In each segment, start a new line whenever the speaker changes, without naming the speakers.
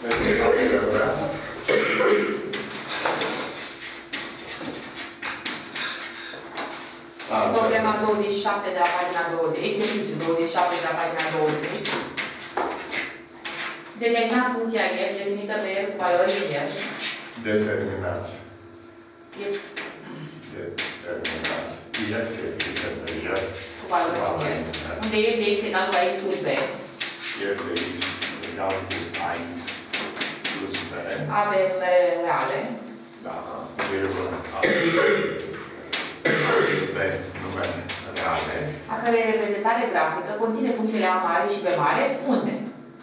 Problema 27 de la pagina 20, exercițiul 27 de la pagina 20. Determinați funcția f definită pe r cu valori în f.
Determinați. Determinați. F definită pe r
cu valori în f. Unde f de x egal cu ax plus b.
F de x egal cu ax plus b.
Ave numerele reale.
Da, virgulă A. B, numere reale.
A cărei reprezentare grafică conține punctele A mare și B mare, unde?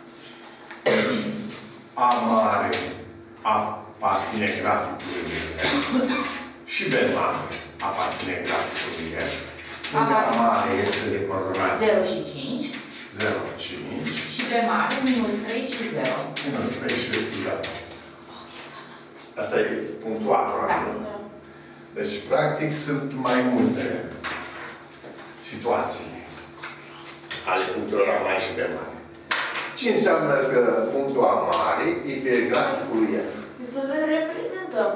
A mare aparține graficului F și B mare aparține graficului F. Unde A mare este de coordonate
0 și 5.
0, 5.
Și B mare, minus 3 și 0.
Minus 3 și 0. Asta e punctuatul.
Da.
Deci, practic, sunt mai multe situații ale punctelor A mare și B mare. Ce înseamnă că punctul A mare e pe graficul F?
Să le reprezentăm.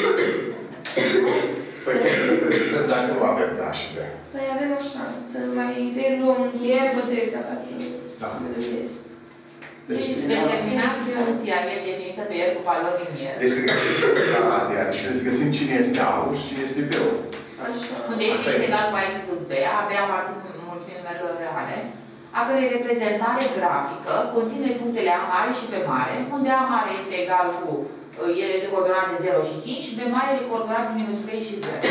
Păi, reprezentăm dacă nu avem A și B.
Păi avem așa, să mai reluăm F de exact ca să
Da.
Deci, determinați funcția f definită pe r cu valori în r.
Deci, trebuie să găsim cine este A-ul și cine este B-ul.
Așa.
Unde x este egal cu ax plus b, A, B aparțin mulțimii numerelor reale, a cărei reprezentare grafică conține punctele A mare și B mare, unde A mare este egal cu, e de coordonate 0 și 5, și B mare de coordonate minus 3 și 0.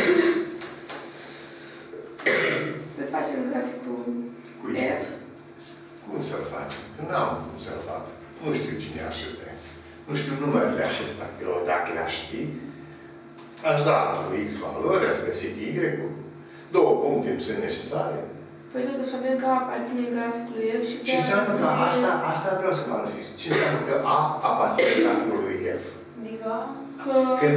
Să facem graficul F.
Cum să-l facem? Că n-am cum să-l fac. Nu știu cine așa de. Nu știu numerele acestea. Eu, dacă le-aș ști, aș da lui X valori, aș găsi Y-ul. Două puncte îmi sunt necesare.
Păi totuși avem că A aparține graficului F și
Ce înseamnă că asta vreau să clarific. Ce înseamnă că A aparține graficului F?
Adică că...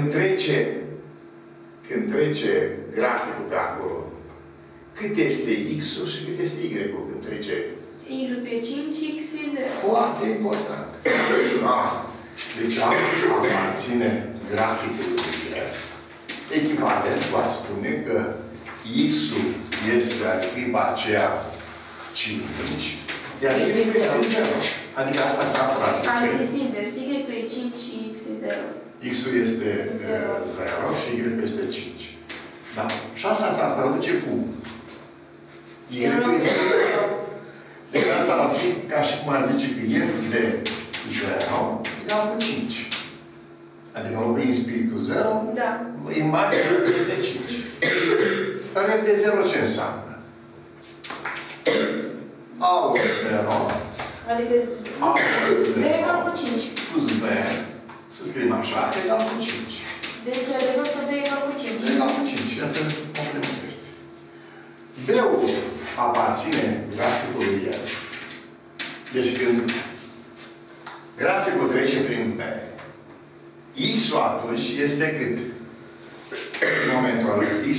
Când trece graficul pe acolo, cât este X-ul și cât este Y-ul când trece?
Y e 5, X e 0.
Foarte important. Deci A aparține graficului F. Echivalent va spune că X-ul este la clipa aceea 5, iar Y este 0. Adică asta s-a practic.
Am zis invers. Y e 5 și X e 0.
X-ul este 0 și Y este 5. Da? Și asta s-ar traduce cu Y este 0. Deci asta ar fi ca și cum ar zice că F de 0 egal cu 5. Adică înlocuim spiritul 0,
Da.
imaginea este 5. Dar F de 0 ce înseamnă? A-ul 0.
Adică B egal cu 5.
Plus B. Să scriem așa, egal cu 5.
Deci adevăr că B egal cu 5.
Egal cu 5. Iată complementul este. B-ul aparține graficului F. Deci când graficul trece prin B, X-ul atunci este cât? În momentul ăla, X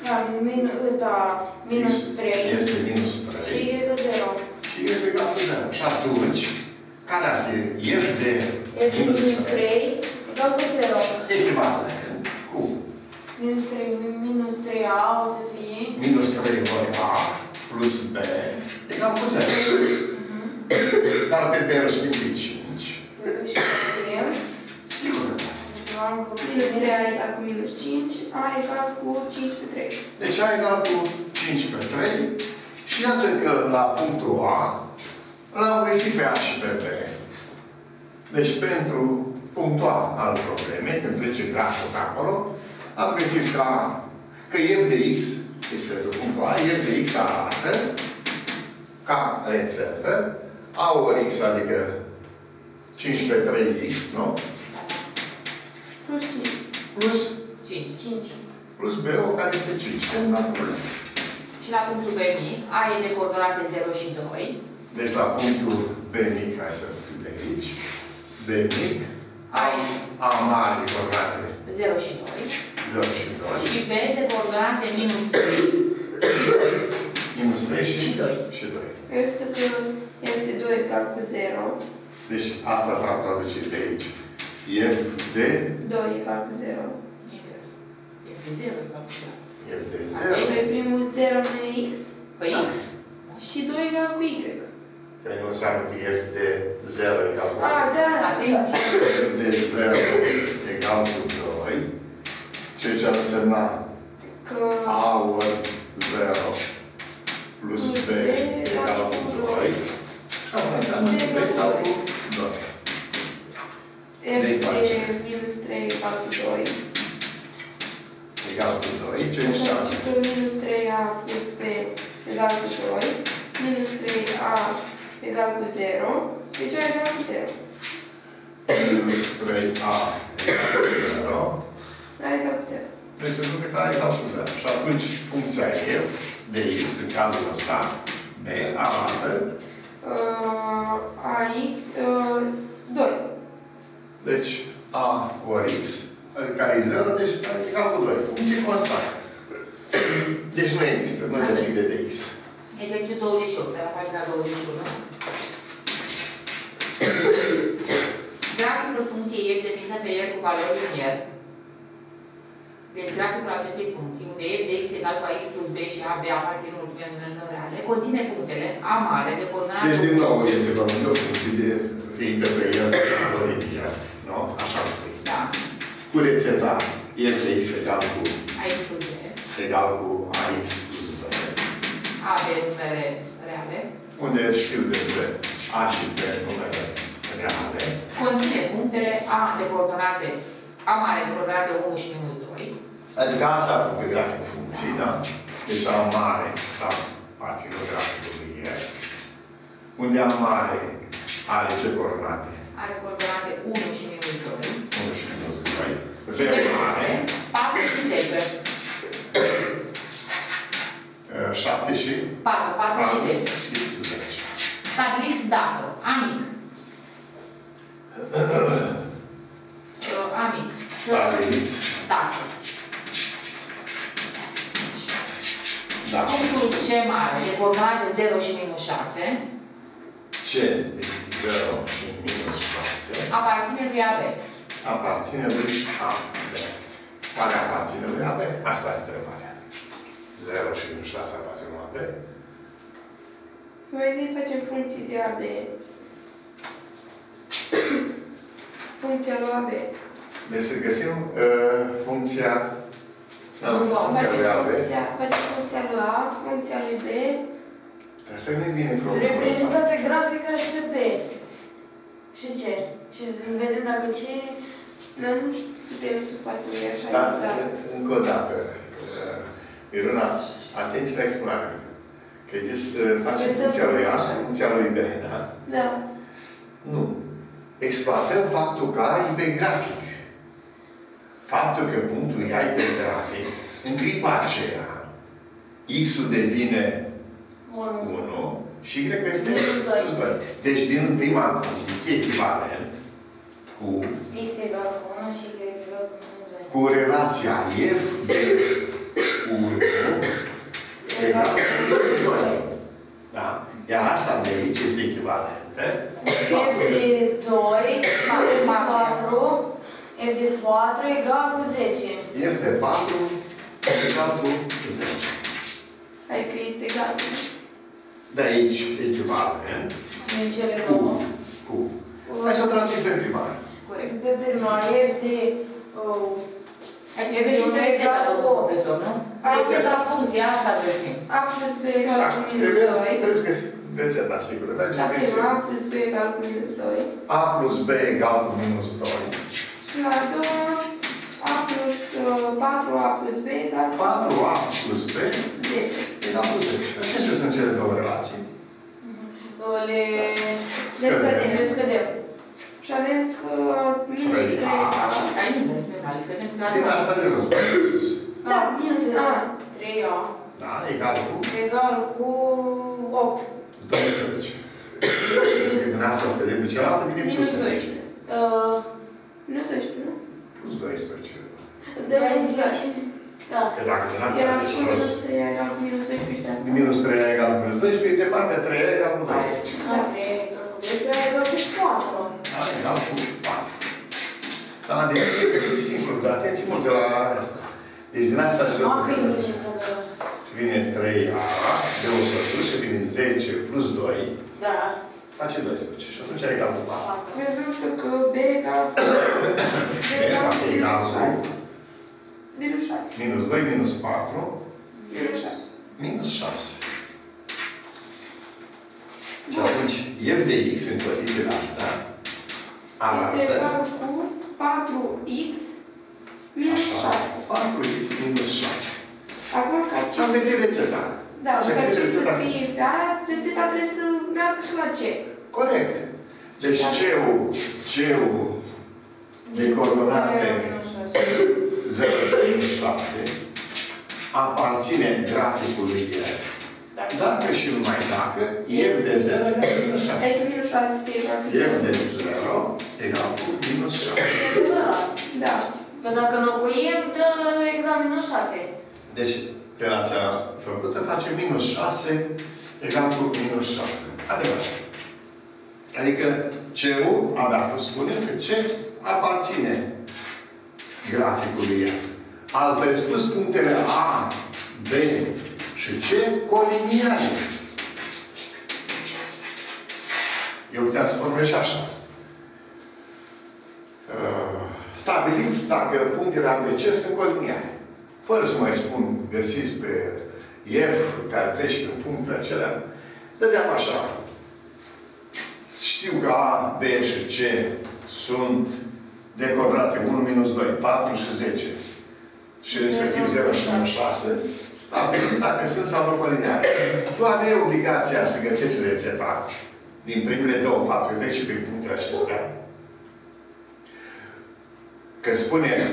minus 3.
Este minus 3.
Și Y e 0.
Și este egal cu 0. Și atunci, care ar fi? F de
minus 3 egal cu 0.
Echivalent cu
minus 3A o să fie
minus 3 ori A plus B egal cu 0. Dar pe B îl știm pe 5.
Și știm.
Sigur.
Minus 3A egal cu minus 5, A egal cu 5 pe 3.
Deci A egal cu 5 pe 3. Și iată că la punctul A l-am găsit pe A și pe B. Deci pentru punctul A al problemei, când trece graficul pe acolo, am găsit că F de X, deci pentru punctul A, F de X arată ca rețetă A ori X, adică 5 pe 3X, nu?
Plus 5.
Plus
5.
plus B-ul care este 5.
Și la punctul B mic, A e de coordonate 0 și 2.
Deci la punctul B mic, hai să scriu de aici, B mic, A mare de coordonate
0 și 2.
0 și 2.
Și B de coordonate minus 3.
Minus 3 și
2.
Și 2.
Este că este 2 egal cu 0.
Deci asta s-ar traduce de F de
2 egal cu 0.
Invers. F de 0 egal cu 0.
F de
Pe
0.
primul 0 nu e x.
Păi X.
Și 2 egal cu y.
Care nu înseamnă că F de 0 egal cu 0.
A, da.
Atenție.
F de 0 egal cu 2. Ceea ce ar însemna
Că
A ori 0 plus B egal cu 2. Și asta înseamnă B egal cu 2.
f de minus 3 egal cu 2.
Egal cu 2. Ce înseamnă?
Că minus 3a plus b egal cu 2. Minus 3a egal cu 0. Deci a egal cu 0.
Minus 3a egal cu 0.
A egal cu 0.
Deci pentru că A egal cu 0. Și atunci funcția f de x, în cazul ăsta, b arată
ax 2.
deci a ori x, care e 0, deci e egal cu 2. Funcție constantă. Deci nu există, nu depinde de x.
Exercițiu 28, de la pagina 21. Graficul funcției f definită pe el cu valori linier. Deci graficul acestei funcții, unde f de x egal cu ax plus b și ab aparțin mulțimii numerelor reale, conține punctele a mare de coordonate.
Deci din nou este vorba de o funcție de fiindcă pe el valori linier. Nu? Așa spui.
Da.
Cu rețeta f de x egal cu
Ax plus b.
egal cu ax plus b.
Ab numere reale.
Unde știu despre a și b numere reale.
Conține punctele a de coordonate a mare de coordonate 1 și minus 2.
Adică asta pe graficul funcției, da? Deci a mare, sau aparținul graficului e. Unde a mare are ce coordonate?
Are coordonate 1 și minus 2.
1 și minus 2.
Și
B mare,
4 și 10.
7 și
4 și 10.
și 10.
Stabiliți dacă A mic. A mic.
Stabiliți.
Dacă.
Da.
Punctul C mare de coordonate 0 și minus 6
C de 0 și minus 6
aparține lui AB.
aparține lui AB. Care aparține lui AB? Asta e întrebarea. 0 și minus 6 aparține lui AB.
Mai întâi facem funcții de AB. Funcția lui AB.
Deci să găsim funcția lui AB.
Facem funcția lui A, funcția lui B.
Asta nu e bine problema.
Reprezintă pe grafică și pe B. Și ce? Și vedem dacă ce...
Nu putem să facem așa
Da,
exact.
încă o dată. Miruna, atenție la expunere. Că ai zis, facem funcția lui A, funcția lui B, da?
Da.
Nu. Exploatăm faptul că A e pe grafic. Faptul că punctul A e pe grafic, în clipa aceea, X-ul devine 1 și Y este plus 2. Deci, din prima poziție, echivalent cu
X egal cu 1 și Y egal cu minus 2.
cu relația F de 1 egal cu 2. Da? Iar asta de aici este echivalentă.
F de 2 F de 4 F de 4 egal cu 10.
F de 4 egal cu 10.
Adică este egal.
De aici echivalent
Din cele două.
cu. Hai să tragem pe primar.
Corect.
Pe prima F de...
Adică găsim rețeta, domnul profesor, nu? Rețeta funcția asta găsim.
A plus B egal
Exact.
cu minus 2.
Trebuie să găsim rețeta, sigur.
La prima A plus B egal cu minus 2.
A plus B egal cu minus 2.
Și la a doua A plus 4A plus B egal cu
4A plus B
10.
egal cu 10. Ce sunt cele două relații?
Le scădem.
Și avem că minus 3A.
Ai invers, nu mai scădem cu
Din asta de jos.
Da, minus A.
3A
Da, egal cu
egal cu 8.
12. Din asta scădem pe cealaltă, vine plus
Minus
12.
12. Minus 12, nu?
Plus 12.
De minus 10.
Da.
Că dacă din asta
Era
de
cu
jos,
minus 3 egal cu minus 12 și asta.
minus 3 egal cu minus 12, de partea 3 egal cu 12.
Da, 3 egal cu 12 egal cu 4.
Da, egal cu 4. Dar la devine e simplu, dar atenție mult de la asta. Deci din asta jos. Vine 3A, de 100 și vine 10 plus 2.
Da.
Face 12. Și atunci are egal cu 4.
Rezultă că B egal cu minus 6. Minus 6.
Minus 2, minus 4.
Minus 6.
Minus 6. Și atunci, f de x în condițiile astea arată...
Este egal cu 4x minus 6.
4x minus 6.
Acum, ca ce...
Am găsit rețeta.
Da, și ca ce să fie pe aia, rețeta trebuie să meargă și la C.
Corect. Deci C-ul de coordonate 0 și 6 aparține graficului F. Dacă și numai dacă, f de 0 egal cu minus 6.
Adică minus 6 să fie graficul.
F de 0 egal cu minus 6.
Da.
Că dacă înlocuim, dă exact minus 6.
Deci, relația făcută face minus 6 egal cu minus 6. Adevărat. Adică C-ul, abia a fost spune că C aparține graficului F. Altfel spus, punctele A, B și C coliniare. Eu puteam să formulez și așa. Stabiliți dacă punctele A, B, C sunt coliniare. Fără să mai spun, găsiți pe F care trece prin punctele acelea, dădeam așa. Știu că A, B și C sunt de coordonate 1, minus 2, 4 și 10. Și respectiv 0 și minus 6. Stabiliți dacă sunt sau nu coliniare. Tu aveai obligația să găsești rețeta din primele două fapte, treci și prin punctele acestea. Că spune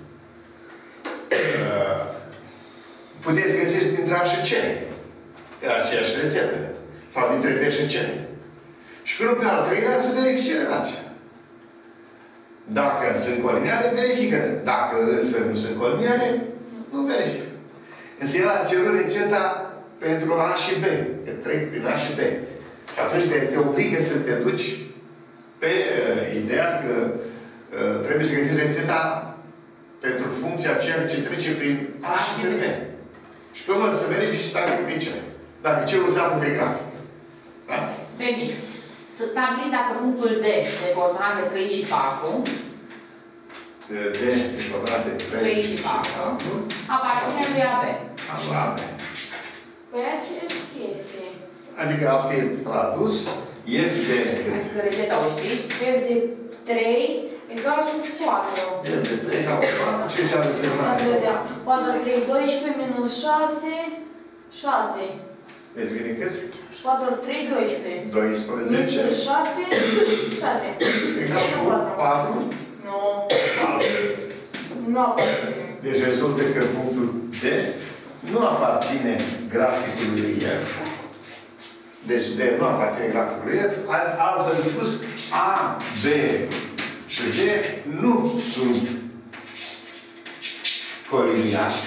puteți găsești dintre A și C. E aceeași rețetă. Sau dintre B și C. Și pe al treilea să verifice relația. Dacă sunt coliniare, verifică. Dacă însă nu sunt coliniare, nu verifică. Însă el a cerut rețeta pentru A și B. Că trec prin A și B. Și atunci te obligă să te duci pe ideea că trebuie să găsești rețeta pentru funcția ceea ce trece prin A și B. Și pe urmă să verifici dacă e pe ce. Dacă ce-ul se află pe grafic. Da?
Deci, să stabiliți dacă punctul D de coordonate 3 și 4
D de coordonate
3 și 4 aparține lui AB.
AB.
Păi aceeași chestie.
Adică altfel tradus, F de...
Adică rețeta o știți?
F de 3 egal cu 4.
F de 3 egal cu 4. Ce ce-a însemnat?
Să vedem. 4, 3, 12 minus 6, 6.
Deci vine cât?
4, 3, 12.
12.
Minus 6, 6.
Egal cu 4.
Nu. Nu aparține.
Deci rezultă că punctul D nu aparține graficului F. Deci D nu aparține graficului F. Altfel spus, A, B și D nu sunt coliniare.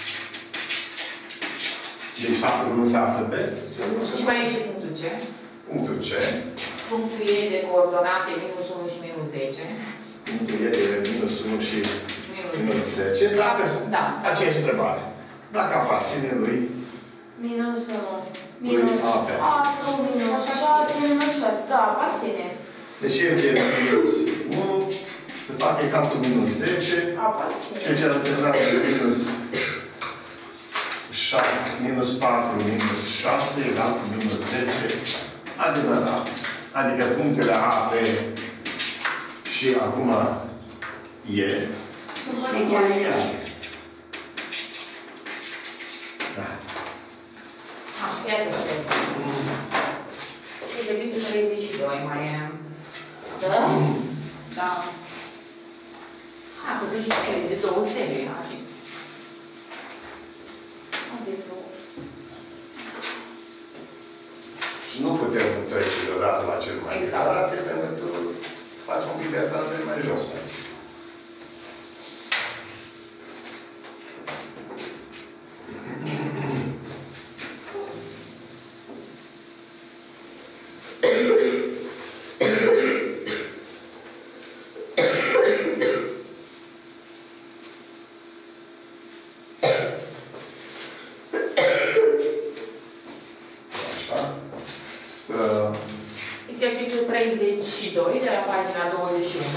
Deci faptul că nu se află pe
Și mai e și punctul C.
Punctul C.
Punctul E de coordonate minus 1 și minus 10.
Punctul E de minus 1 și minus 10. Dacă
Da.
aceeași întrebare. Dacă aparține lui
Minus 1. Minus 4, minus 6, minus 7. Da, aparține.
deci F de minus 1 se fac egal cu minus 10.
Aparține.
Ceea ce înseamnă minus 6, minus 4, minus 6 egal cu minus 10. Adevărat. Adică punctele A, B și acum E sunt coliniare. Da.
Așa, ia să vedem. Și de tipul 32 mai e.
Da?
Da. A, că sunt și cele de 2 stele.
Și nu putem trece deodată la cel mai
exact.
mic, dar trebuie să faci un pic de afară mai jos.
pagina 21.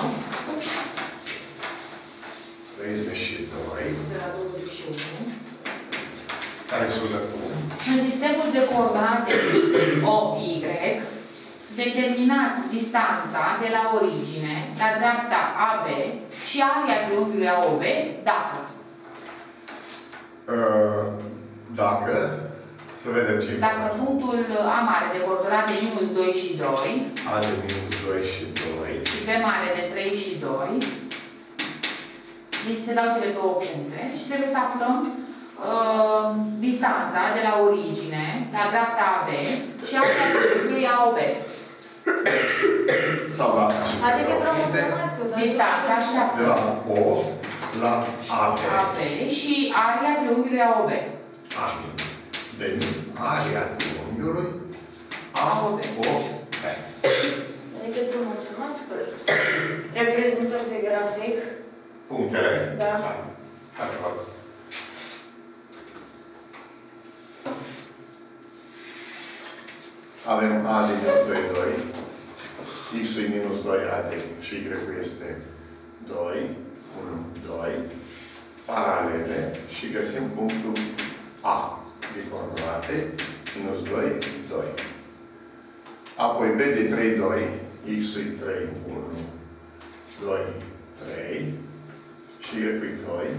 32.
De la 21.
Care sună cum?
În sistemul de coordonate OY, determinați distanța de la origine la dreapta AB și area triunghiului AOB dacă.
Dacă, să vedem ce
Dacă punctul A mare de coordonate minus 2 și 2,
A de minus 2 și 2,
și B mare de 3 și 2, deci se dau cele două puncte și trebuie să aflăm distanța de la origine la dreapta AB și area triunghiului AOB.
sau la aceste
Adică
două puncte,
Distanța și
de la O la AB.
AB și area triunghiului AOB.
Amin. Deci, area triunghiului
AOB.
AOB.
Adică drumul cel mai scurt. Reprezentăm de grafic.
Punctele.
Da.
Adevărat. Avem A de minus 2, 2. X-ul e minus 2 AD și Y-ul este 2, 1, 2. Paralele și găsim punctul A de coordonate, minus 2, 2. Apoi B de 3, 2. X-ul e 3, 1, 2, 3. Și Y-ul e 2.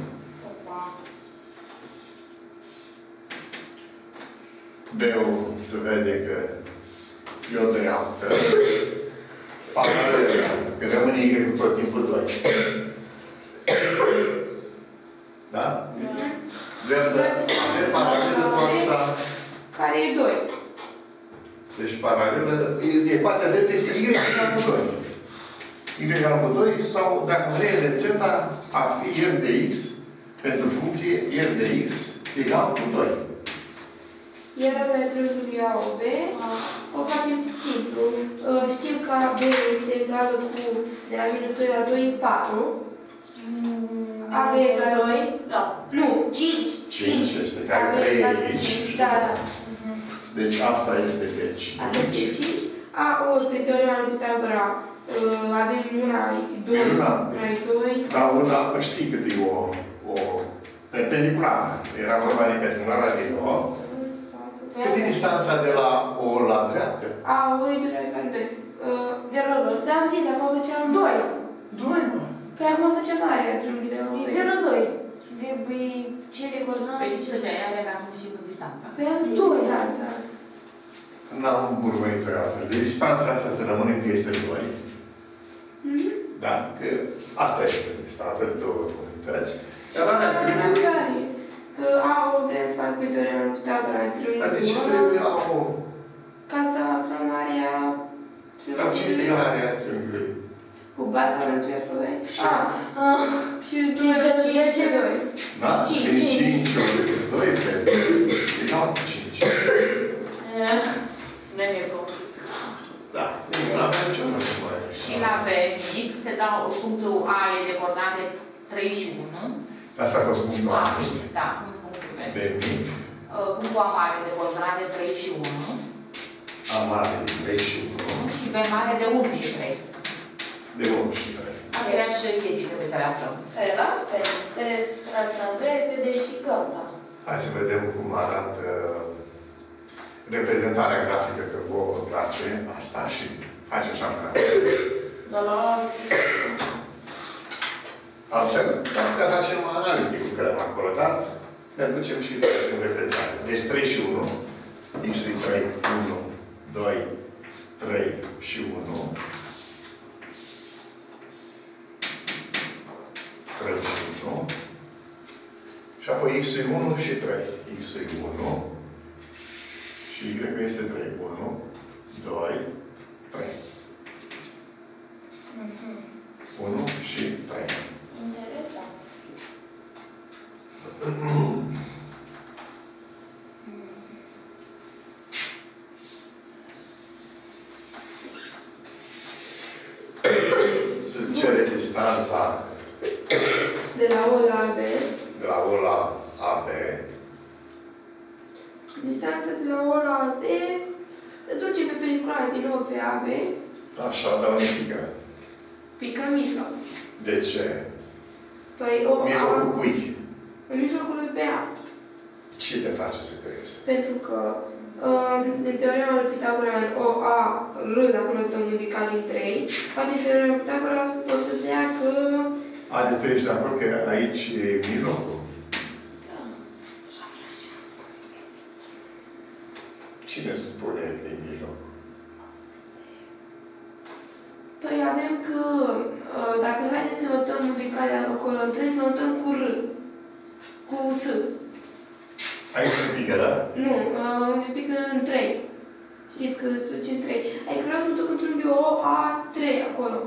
B-ul se vede că e o dreaptă. Paralelă, că rămâne Y tot timpul 2. Da? Dreaptă, avem paralelă cu asta.
Care e 2.
Deci paralelă, ecuația dreaptă este Y egal cu 2. Y egal cu 2 sau, dacă vrei, rețeta ar fi R de X pentru funcție R de X egal cu 2.
Iar la triunghiul AOB o facem simplu. Știm că AB este egală cu de la minus 2 la 2, 4. AB egală
2? Da.
Nu, 5.
5 este, care 3 aici.
Da, da.
Deci asta este deci.
Asta este 5. AO pe teorema lui Pitagora avem una e 2,
Una.
una e 2.
Dar una, știi cât e o perpendiculară. Era vorba de perpendiculară de O. Cât e distanța de la O la dreaptă?
AO e 2, 0, da, am zis, acum făceam 2.
2, mă.
Păi acum făceam aia, triunghiul de AOB.
E 0,2. Ce de coordonate?
Păi ce făceai aia dacă nu știi cu distanța?
Păi am zis distanța.
N-am urmărit-o altfel. De distanța asta să rămâne că este 2. Da? Că asta este distanța de două unități. Dar alea triunghiul...
Că AO vrem să fac pe teorema lui Pitagora în triunghiul.
Dar de ce trebuie AO?
Ca să aflăm area
Dar ce este area triunghiului?
cu baza rățuia pe 2. Și 2.
Da?
5.
5 ori 2 pe 2 egal cu 5.
Nu e complicat.
Da. Nu avem nicio problemă.
Și la B mic se dau punctul A e de coordonate 3 și 1.
Asta a fost punctul A mic.
Da, un punctul B.
B mic.
Punctul A mare de coordonate 3 și 1.
A mare de 3 și 1.
Și B mare de 1 și 3.
De 1 și 3.
Aceleași chestii trebuie să le aflăm.
La fel. Trebuie să trasăm repede și gata.
Hai să vedem cum arată reprezentarea grafică, că vă place asta și face așa
Dar la...
altfel, dacă facem analitic cu care am acolo, dar ne ducem și facem reprezentare. Deci 3 și 1. X e 3, 1, 2, 3 și 1. 3 și 1. Și apoi X e 1 și 3. X e 1. Și Y este 3. 1, 2, 3. 1 și 3.
Interesant.
Se cere distanța
De la O la B.
de la O la AB.
Distanța de la O la B. Duce perpendiculară din nou pe AB.
Așa, dar unifică.
Pică în mijloc.
De ce?
Păi o
Mijlocul cui?
în mijlocul lui pe A.
Ce te face să crezi?
Pentru că în teorema lui Pitagorean, o A, R, dacă nu dăm indicat din 3, face teorema lui Pitagora o să dea că...
De tu ești de acord că aici e mijlocul? Cine spune că e mijlocul?
Păi avem că, dacă haideți să notăm indicarea acolo în 3, să notăm cu R, cu S.
Aici un pică, da?
Nu, un pic în 3. Știți că se duce în 3. Adică vreau să mă duc într-un O, A, 3 acolo.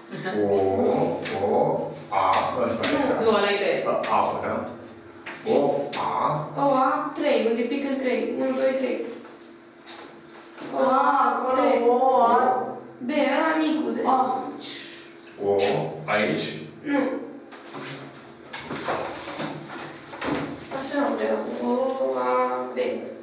A, ăsta este.
Nu, ăla e de.
A, da? O, A.
O, A, 3, unde pic în 3. 1, 2, 3. O, A,
Acolo,
3.
O, A.
B, ăla micul de...
O, aici.
Nu.
Așa nu vreau.
O, A, B.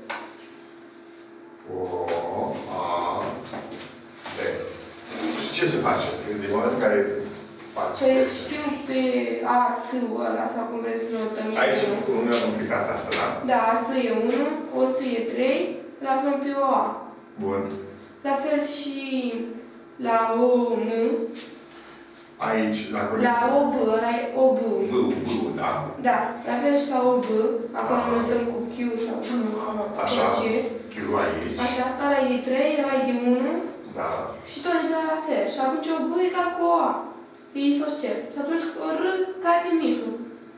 O, A, B. Și ce se face? Din momentul în care faci
Păi
chestia?
știu pe A, S-ul ăla, sau cum vreți să notăm.
Aici nu e complicat asta, da?
Da, S e 1, O S e 3, la aflăm pe O A.
Bun.
La fel și la O M,
Aici, la colecție.
la O B, ăla e O B.
B, da?
Da, la fel și la O B, acolo notăm cu Q sau
Așa.
cu C.
Q aici.
Așa, ăla e de 3, ăla e de 1
Da.
și tot la fel. Și atunci O B e egal cu O A. E isoscel. Și atunci R cade în mijloc.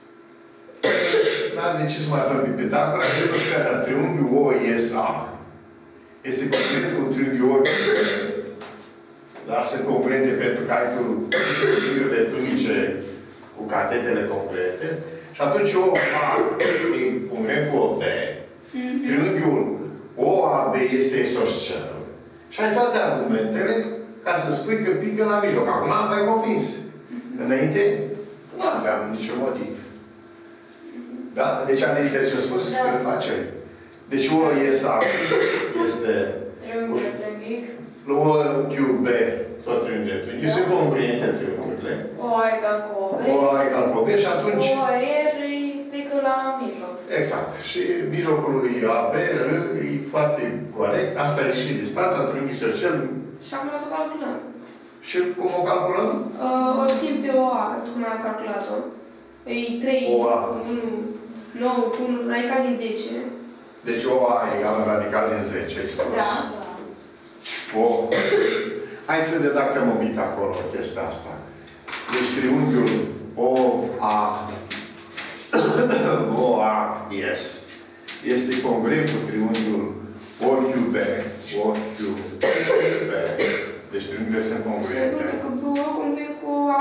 Dar de ce să mai vorbim pe Pitagora? Pentru că triunghiul OSA este congruent cu triunghiul OQ. Dar sunt congruente pentru că ai tu triunghiurile tunice cu catetele congruente. Și atunci OA e congruent cu OB. Triunghiul OAB este isoscel. Și ai toate argumentele ca să spui că pică la mijloc. Acum am mai convins. Înainte, nu aveam niciun motiv. Da? Deci am înțeles ce a spus?
Da.
Că îl face. Deci O ESA este
Triunghi, triunghi.
O QB, tot triunghi. Sunt congruente triunghiurile.
O A egal cu O B.
O A egal cu B și atunci...
O R e pică la mijloc.
Exact. Și mijlocul lui AB, R, e foarte corect. Asta e și distanța triunghi isoscel.
Și acum o să calculăm.
Și cum o calculăm?
O știm pe O A, cum am calculat-o. E 3,
O A.
1, 9, 1, radical din 10.
Deci O A egal radical din 10, ai spus.
Da.
O. Hai să redactăm un pic acolo chestia asta. Deci triunghiul OAS este congruent cu triunghiul OQB. Deci triunghiurile sunt
Și rezultă
congruente.
că pe O congruent cu A.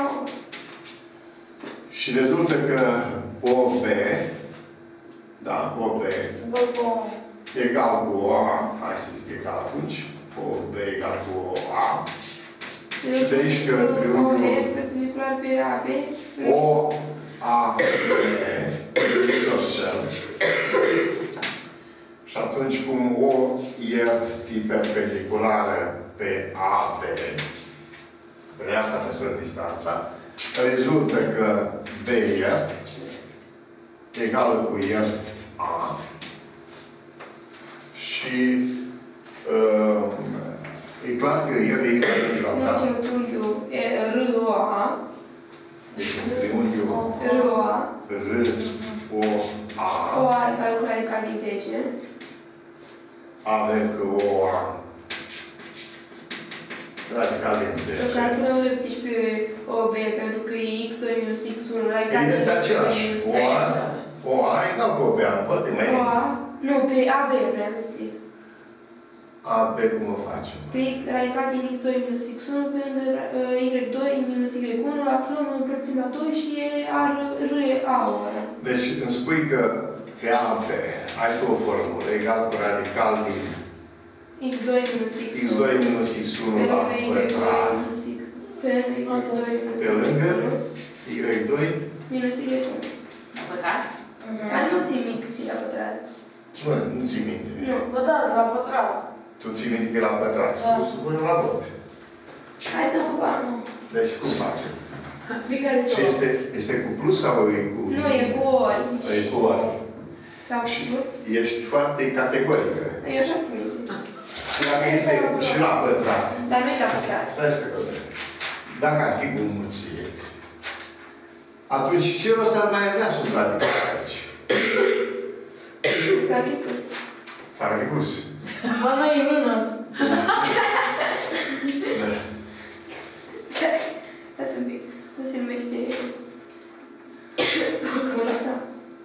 Și rezultă că OB, da, OB, egal cu OA, hai să zic egal atunci, OB egal cu OA, și de aici că triunghiul
O E perpendicular pe AB.
OAB isoscel. Și atunci cum O e perpendiculară pe AB, pe asta măsură distanța, rezultă că B egală cu A și e clar că el e egal cu mijloc, da?
Nu, triunghiul R-O-A.
Deci triunghiul
R-O-A.
R-O-A.
O-A egal cu radical din 10.
Avem că OA radical din
Să
10.
calculăm repede și pe OB, pentru că e x2 minus x1 radical
Ei,
din
este
10
același.
minus
OA egal cu OB. Am vorbit mai
O-A. Nu, pe AB vreau să zic.
AB cum o facem?
Pe radical din x2 minus x1 pe lângă y2 minus y1 la aflăm, împărțim la 2 și e R e A-ul ăla.
Deci îmi spui că pe AB ai tu o formulă egal cu radical din
x2 minus x1.
x2 minus x1
Pe
la
lângă y2
pătrat.
minus x. Pe lângă y2 minus
Pe lângă y2
minus y1.
Păcat?
Dar nu ții minte să fie la pătrat.
Nu ții minte.
Nu.
Pătrat, la pătrat.
Tu ții minte că e la pătrat.
Da.
Tu supui la vot.
Hai, dă cu banul.
Deci cum facem? Și
Și
este cu plus sau e cu...
Nu, e cu ori.
E cu ori.
Sau plus.
Ești foarte categorică.
Eu așa ți minte.
Și dacă este și la pătrat.
Dar nu e la pătrat.
Stai să vedem. Dacă ar fi cu înmulțire, atunci ce rost ar mai avea supradicat aici?
S-a plus.
S-ar fi plus.
Bă, nu e minus.
Stați un pic. Cum se numește... Cum ăsta?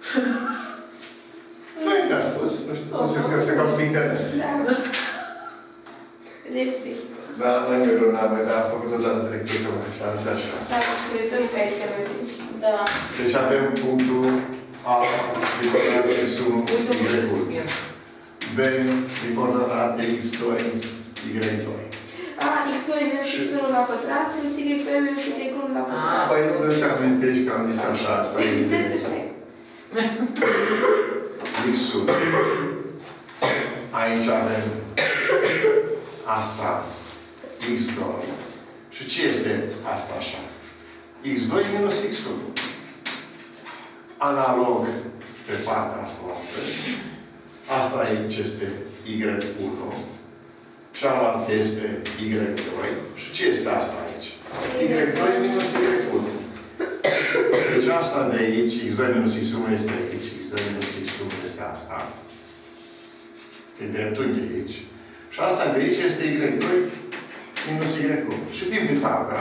Noi ne-a spus, nu știu, cum se caut pe internet.
Da. Reptic.
Da, noi nu am făcut o dată trecută, și am zis așa.
Da, uităm că aici mai bine.
Da.
Deci avem punctul A, de coordonate S1, Y-ul. B, de coordonate X2, Y2.
X2 minus X1 la pătrat, plus Y2 minus Y1 la pătrat.
Păi nu ți amintești că am zis așa, asta este X-ul. Aici avem asta, X2. Și ce este asta așa? X2 minus X1. Analog pe partea asta la fel. Asta aici este Y1. Cealaltă este Y2. Și ce este asta aici? Y2 minus Y1. Deci asta de aici, X2 minus X1 este aici, X2 minus X1 este asta. E dreptunghi de aici. Și asta de aici este Y2 minus Y1. Și din Pitagora,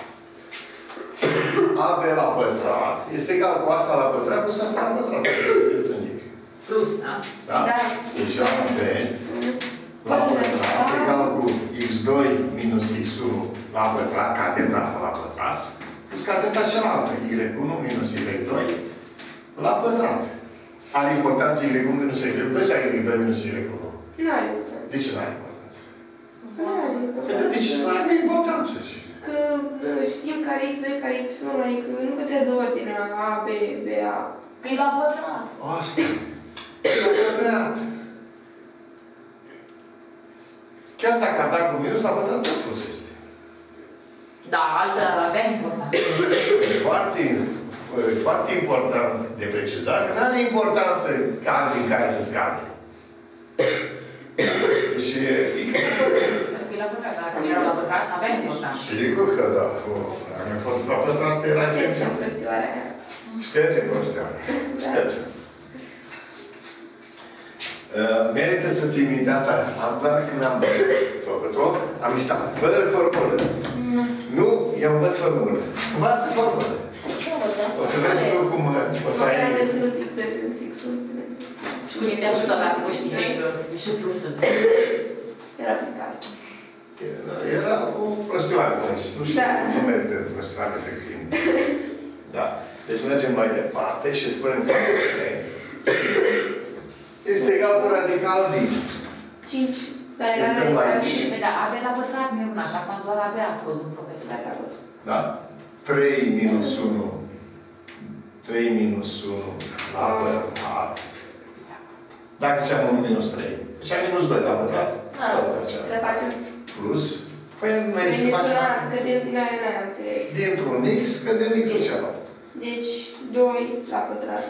AB la pătrat este egal cu asta la pătrat plus asta la pătrat.
Plus, da?
Da? Deci AB la pătrat egal cu X2 minus X1 la pătrat, cateta asta la pătrat, plus cateta cealaltă, Y1 minus Y2 la pătrat. Are importanță Y1 minus Y2 sau Y2 minus Y1?
Nu are importanță.
De ce nu are importanță?
Nu are importanță.
De ce nu are importanță?
Că știm care X2, care X1, adică nu contează ordinea A, B, B, A.
E la pătrat.
Asta. E la pătrat. Chiar dacă ar da cu minus, la pătrat tot plus este.
Da, altă avea importanță.
E foarte important de precizat, că nu are importanță card din care se scade. Și
Pentru că e la pătrat, dacă era la pătrat, avea importanță.
sigur că da. Dacă a fost la pătrat, era esențial.
Prostioarea aia.
Șterge prostioarea. Șterge. Merită să ții minte asta. Am doar când am făcut-o, am listat. Fără formulă. Nu, eu învăț formulă. Învață formulă. O să vezi tu cum o să ai...
Am reținut X2 plus X1.
Și cum te ajută la să știi că și plusul.
Era aplicat.
Era o prostioară, nu știu,
Da.
nu merită prostioară să ții minte. Da. Deci mergem mai departe și spunem că este egal cu radical din
5. Dar era
Uităm
radical
aici.
din...
Păi da, avea la pătrat mi-e una, așa când doar avea ascult un profesor.
Dar a fost.
Da? 3 minus 1. 3 minus 1 la pătrat. Dacă ziceam 1 minus 3. Deci minus 2 la pătrat.
Dar facem...
Plus. Păi nu mai zic
Deci
facem...
scădem din aia, n-ai înțeles.
Dintr-un X, scădem X-ul celălalt.
Deci 2 la pătrat.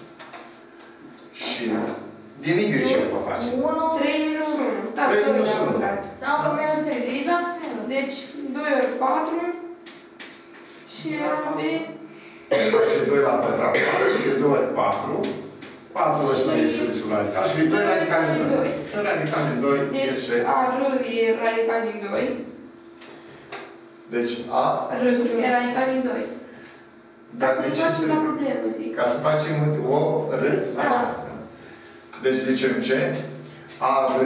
Și din Y ce o facem?
3 minus 1. Da,
3
2
minus
la
1.
pătrat.
Da, că minus 3, e la fel.
Deci 2 ori 4. Și AB...
Face 2 la pătrat. 4, e 2 ori 4. 4 ăsta este sul radical. Și 2 radical din 2. Și radical din 2
Deci
este...
A, R e radical din 2.
Deci A...
R e radical din 2.
Dar
Asta
de
nu
ce
facem
se...
la problemă, zic.
Ca să facem o R, asta. Deci zicem ce? A, R,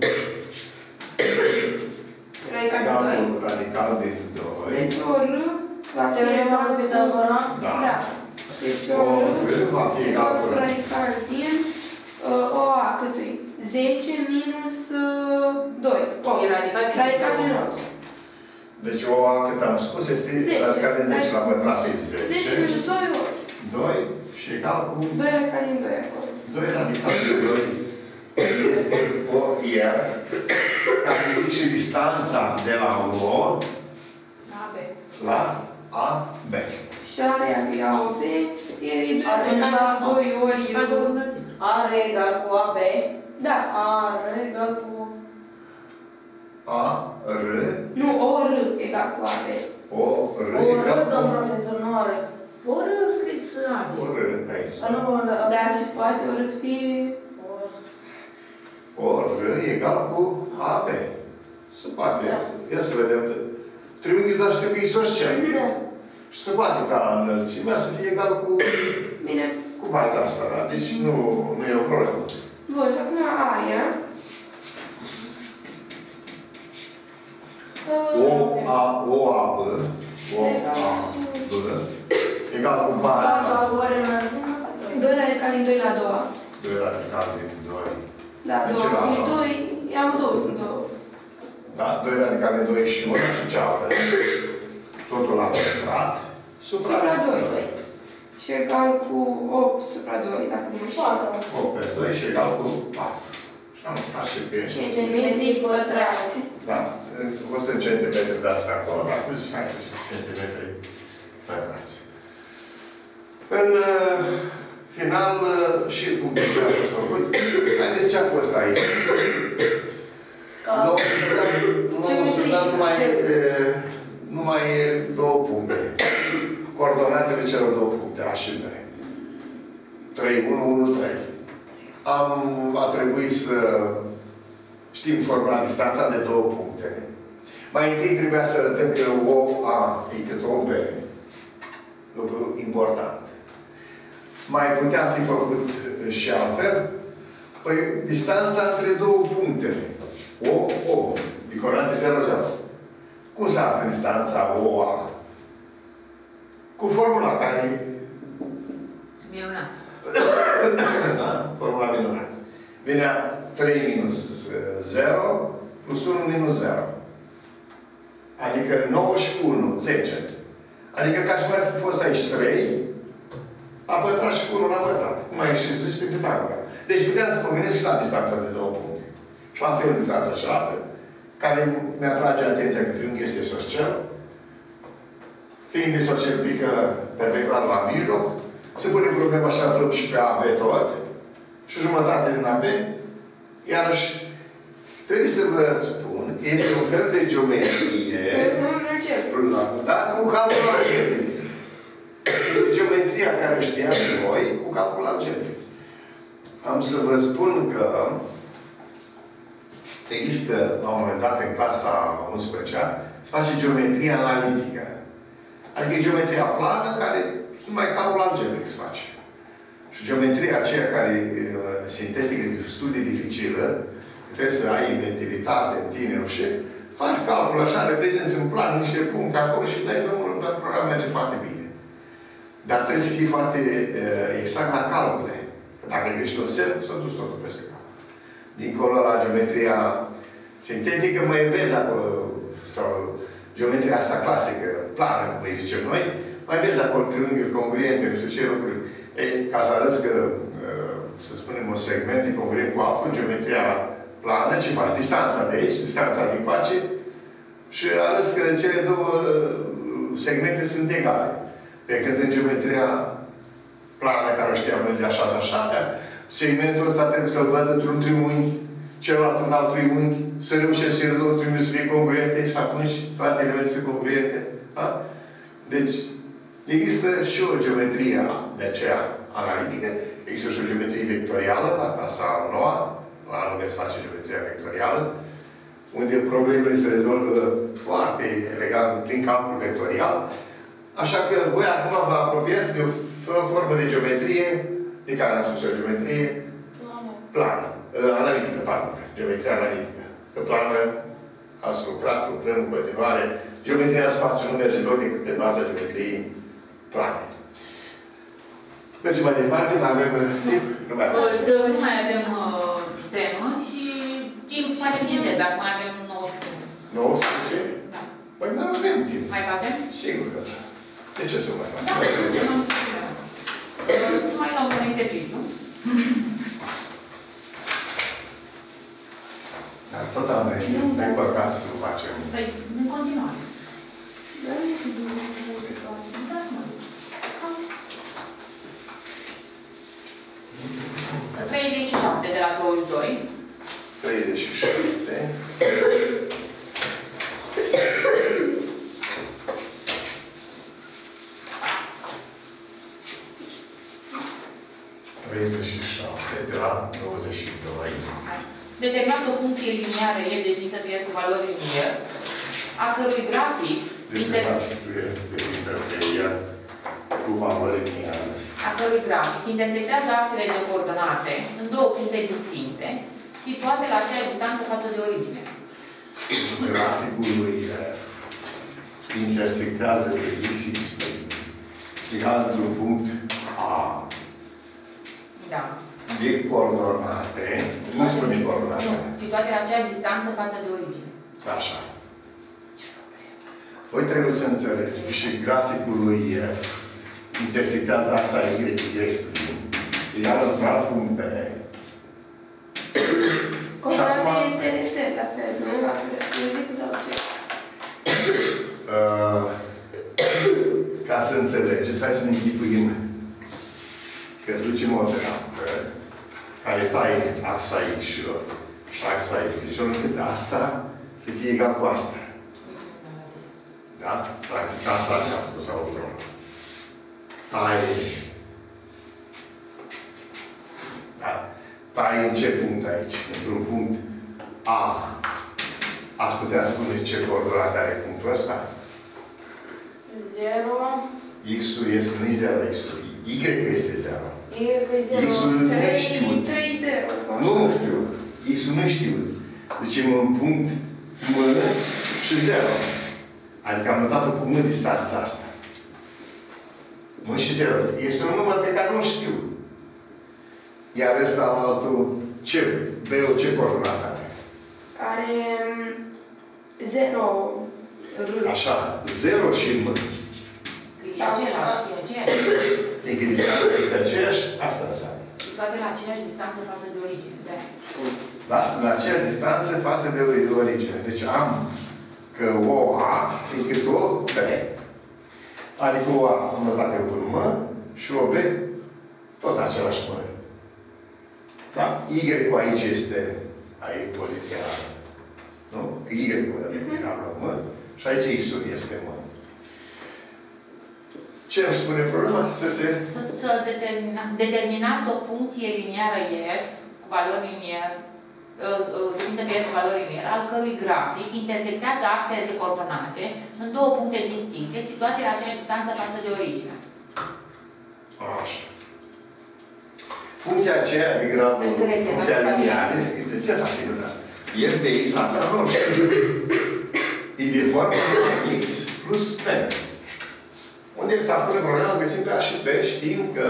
Radical din 2.
radical din 2.
Deci o R va fi
Teorema
egal
lui
cu...
Pitagora?
Da. Deci
O
o
R
R
va fi egal cu
radical din o A cât e? 10 minus 2.
E radical din
Radical din 8.
Deci o A, cât am spus, este radical de 10 la pătrat de 10.
10 minus 2, 8.
2 și egal cu
2 radical din 2 acolo.
2 radical din 2 este o R, care și distanța de la O
La AB.
la A, B.
Și area lui AOB e 2
Atunci,
egal cu 2 ori...
Ca două înălțimi.
R egal cu AB.
Da.
R egal cu...
A, R,
Nu, OR egal cu AB.
O, R
O
egal
R, domn
cu...
profesor, nu R.
Ori scris A.
O, R, aici.
Dar nu
Dar se poate OR să fie...
O, R egal cu AB. Se poate.
Da.
Ia să vedem. Triunghiul doar știu că e isoscel.
Da.
Și se poate ca înălțimea să fie egal cu...
Bine.
Cu baza asta, da? Deci nu e o problemă.
Bun, și acum area...
OAB egal cu baza.
Baza ori înălțimea.
2 radicali din 2 la 2.
2 radicali din 2.
Da,
Deci
2.
la
Din 2, am 2, sunt 2.
Da? 2 radicali din 2 și una și cealaltă. Totul la pătrat. Supra
2. Și egal cu 8 supra 2, dacă nu știu.
8 pe 2 și egal cu 4. Și am face pe...
Centimetri pătrați.
Da? 100 centimetri dați pe acolo, dar cu 16 centimetri pătrați. În final, și punctul care a fost făcut, haideți ce a fost aici. Să dăm numai 2 puncte. Coordonatele celor 2 puncte, A și B. 3, 1, 1, 3. A trebuit să știm formula distanța de 2 puncte. Mai întâi trebuia să arătăm că OA e cât OB. Lucru important. Mai putea fi făcut și altfel. Păi, distanța între 2 puncte. O, de coordonate 0, 0. Cum se află distanța OA? Cu formula care
Minunat.
da? Formula minunată. Venea 3 minus 0 plus 1 minus 0. Adică 9 și 1, 10. Adică ca și mai fi fost aici 3, a pătrat și cu 1 la pătrat. Cum ai și zis pe Pitagora. Deci puteam să mă gândesc și la distanța de 2 puncte. Și la fel distanța cealaltă, care mi-atrage atenția că triunghiul este isoscel. Fiind isoscel pică perpendicular la mijloc, se pune problema și aflăm și pe AB tot. Și jumătate din AB, iarăși, trebuie să vă spun că este un fel de geometrie. Da? Cu calcul algebric. Este geometria care știam voi cu calcul algebric. Am să vă spun că există, la un moment dat, în clasa 11-a, se face geometria analitică. Adică geometria plană, care numai calcul algebric se face. Și geometria aceea care e sintetică, de studii dificilă, trebuie să ai inventivitate în tine, nu știu, faci calcul așa, reprezinți în plan niște puncte acolo și dai drumul, dar programul merge foarte bine. Dar trebuie să fii foarte exact la calcule. Că dacă ești un semn, s-a dus totul peste cap. Dincolo la geometria sintetică, mai vezi acolo, sau geometria asta clasică, plană, cum îi zicem noi, mai vezi acolo triunghiuri congruente, nu știu ce lucruri. Ei, ca să arăți că, să spunem, un segment e congruent cu altul, geometria plană, ce faci? Distanța de aici, distanța din face, și arăți că cele 2 segmente sunt egale. Pe când în geometria plană, care o știam noi de a 6-a, 7-a, segmentul ăsta trebuie să-l văd într-un triunghi, celălalt în alt triunghi, să reușești cele 2 triunghi să fie congruente și atunci toate elementele sunt congruente. Da? Deci, există și o geometrie de aceea analitică, există și o geometrie vectorială, la clasa 9-a, la anul se face geometria vectorială, unde problemele se rezolvă foarte elegant prin calcul vectorial. Așa că voi acum vă apropiați de o formă de geometrie, de care am spus o geometrie plană. Analitică, pardon. Geometria analitică. Că plană ați lucrat, lucrăm în continuare. Geometria în spațiu nu merge loc decât pe baza geometriei plane. Mergem mai departe, mai avem timp? Nu mai avem.
Nu mai avem temă și timp foarte bine, dacă mai avem 19.
19?
Da.
Păi mai avem timp.
Mai facem?
Sigur că da. De ce să mai facem?
Da, să mai luăm un exercițiu.
Dar tot am venit, ne împăcat să facem.
Păi, în continuare.
Da,
37 de la 22.
37. De la 22.
Determinați o funcție liniară e definită de cu valori linier, a cărui grafic
cu valori liniare.
A cărui grafic intersectează axele de coordonate în două puncte distincte, situate la aceeași distanță față de origine.
Graficul lui intersectează de x egal cu punct A.
Da.
De coordonate, nu spune coordonate.
Nu, situate la aceeași distanță față de origine.
Așa. Voi trebuie să înțelegem și graficul lui F intersectează axa Y, egal într-un alt punct B.
Coordonate este reset la fel, nu? Decât sau ce?
Ca să înțelegeți, hai să ne închipuim că ducem o dreaptă care taie axa X-ilor și axa Y-ilor, încât asta să fie egal cu asta. Da? Practic asta a spus autorul. Taie. Da? Taie în ce punct aici? Într-un punct A. Ați putea spune ce coordonate are punctul ăsta?
0.
X-ul este, nu-i 0 X-ul. Y este 0.
X-ul
nu e știut.
3-0.
Nu știu. X-ul nu știu. Zicem un punct M și 0. Adică am notat cu M distanța asta. M și 0. Este un număr pe care nu știu. Iar ăsta altul, ce? B-ul ce coordonată are?
Are 0 R.
Așa. 0 și M.
E același, e aceeași.
Adică distanța este aceeași, asta înseamnă.
Situate la aceeași distanță față de origine.
Da? La aceeași distanță față de origine. Deci am că OA e cât o B. Adică OA am notat eu cu M și OB tot același măr. Da? Y-ul aici este aici poziția, nu? Y-ul înseamnă M și aici X-ul este M. Ce îmi spune problema? Să
determinați o funcție liniară F cu valori linier, definită pe F cu valori linier, al cărui grafic intersectează axele de coordonate în două puncte distincte, situate la aceeași distanță față de origine.
Așa. Funcția aceea de gradul, funcția liniară, de ce a figurat? F de X, asta nu știu. E de formă X plus P. Unde s-a pune problema, găsim pe A și B, știm că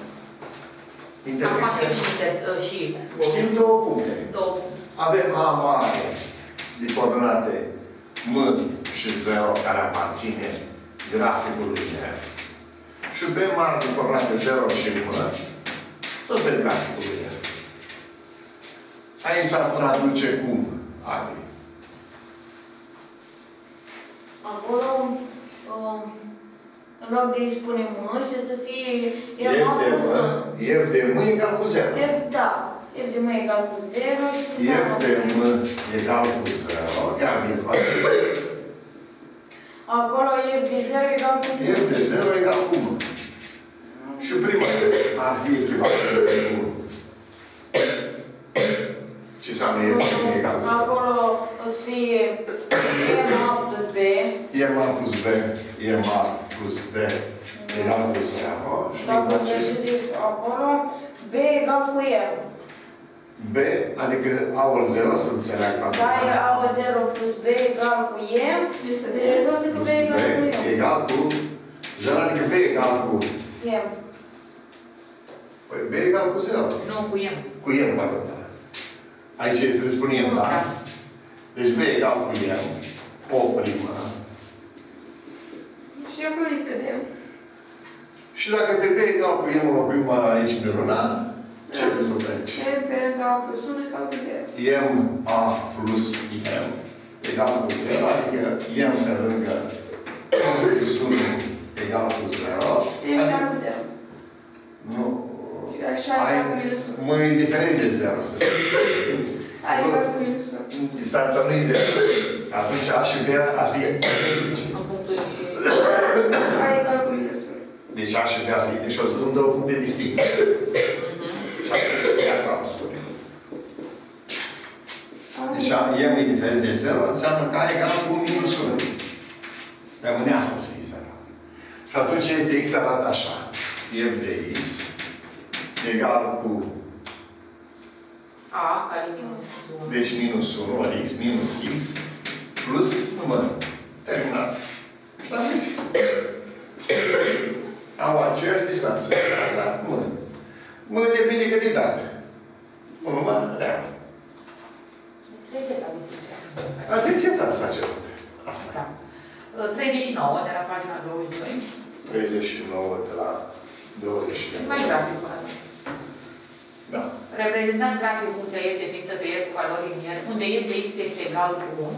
intersectează. Știm două puncte. Avem A mare de coordonate M și 0 care aparține graficului F. Și B mare de coordonate 0 și M tot pe graficului F. Aici s-ar traduce cum? Adi.
Acolo, în loc de îi spune M, și să fie
F de M egal cu 0.
Da. F de M egal cu 0 și
F de M egal cu 0. Chiar din față.
Acolo F de 0 egal cu M.
F de 0 egal cu M. Și prima ar fi echivalentă cu M. Ce înseamnă F de M egal cu 0?
Acolo o să fie MA plus B.
MA plus B. MA plus B egal cu 0. Și
dacă greșit acolo, B egal cu M.
B, adică A-ul 0, să înțeleagă.
Da, e A-ul 0 plus B egal cu M. Deci rezultă că B egal cu M.
Egal cu 0, adică B egal cu
M.
Păi B egal cu 0.
Nu, cu M.
Cu M, pardon. Aici trebuie să spunem, da? Deci B egal cu M. O primă.
Și acolo îi scădem.
Și dacă pe B egal cu M locuim aici pe runa, ce rezultă aici?
M pe lângă A plus 1 egal cu 0.
M A plus M egal cu 0, adică M pe lângă A plus 1 egal cu 0.
M egal cu 0.
Nu.
Egal Așa e egal cu minus 1.
Mă, e diferit de 0.
A egal cu minus 1.
Distanța nu e 0. Atunci A și B ar fi
În punctul
A egal cu minus 1.
deci A și B ar fi. Deci o să dăm două puncte distincte. Și atunci, asta am spus. Deci M e diferit de 0, înseamnă că A egal cu minus 1. Rămâne asta să fie 0. Și atunci f de x arată așa. F de x egal cu
A, care e minus 1.
deci minus 1 ori x minus x plus număr. Terminat. S-a găsit. Au aceeași distanță. Asta, mă. Mă depinde cât e dat. Un număr real. Atenție, da, s-a cerut. Asta.
Da. 39 de la pagina 22.
39 de la 22.
Mai grafic.
Da.
Reprezentăm grafic funcția f definită pe f cu valori liniere, unde f de x este egal cu 1.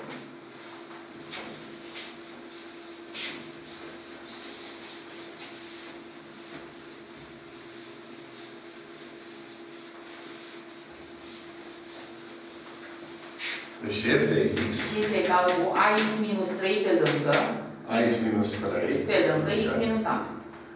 Deci f de x
Este egal cu ax minus 3 pe lângă.
ax minus 3
Pe lângă x minus a.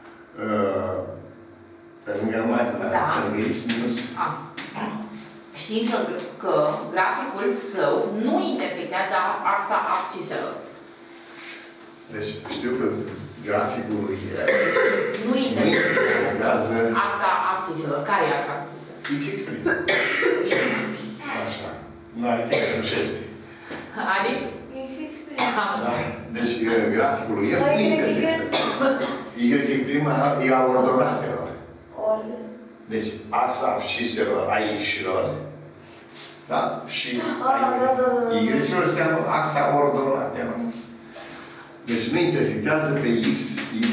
Pe lângă numai atât,
Da.
pe lângă x minus
A. Știind că graficul său nu intersectează axa absciselor.
Deci știu că graficul lui e
Nu intersectează
intersectează
axa absciselor. Care e axa absciselor?
x exprim. Așa. Nu are timp să înșește.
Adică?
X exprim.
Da? Deci graficul lui e
Dar
nu
y
intersectează. Y exprim e a ordonatelor.
Ori.
Deci axa absciselor a x-ilor, da? Și y-ilor înseamnă axa ordonatelor. Deci nu intersectează pe x, x.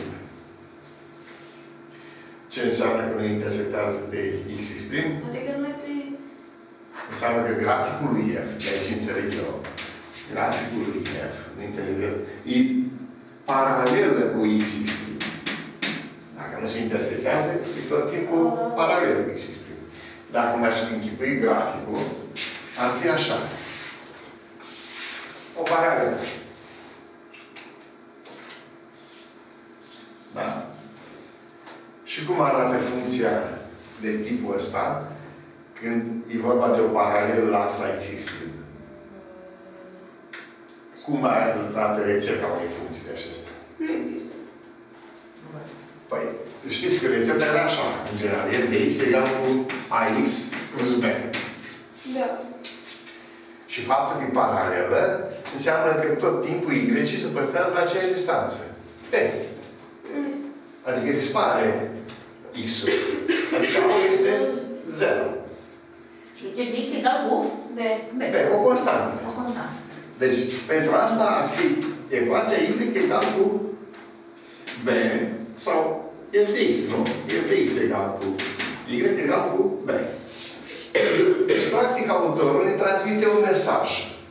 Ce înseamnă că nu intersectează pe x prim?
Adică noi pe...
Înseamnă că graficul lui f, de aici înțeleg eu, graficul lui f nu intersectează, e paralelă cu x prim. Dacă nu se intersectează, e tot timpul paralel cu x prim. Dacă mi-aș închipui graficul, ar fi așa. O paralelă. Da? Și cum arată funcția de tipul ăsta când e vorba de o paralelă la axa x prim? Cum arată rețeta unei funcții de acestea?
Nu există.
Păi, știți că rețeta era așa, în general. F de x egal cu ax plus b.
Da.
Și faptul că e paralelă înseamnă că tot timpul y se păstrează la aceeași distanță. B. Adică dispare x-ul. Adică A este 0.
Și ce de x egal cu?
B.
B.
B, o constantă.
O constantă.
Deci, pentru asta ar fi ecuația y egal cu b sau f de x, nu? F de x egal cu y egal cu b. Deci, practic, autorul ne transmite un mesaj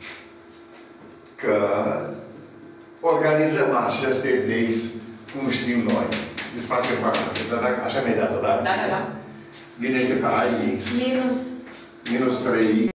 că organizăm acest f de x cum știm noi. Desfacem partea. Așa mi-ai dat-o, da?
Da, da, da.
Vine că ax
Minus
minus 3x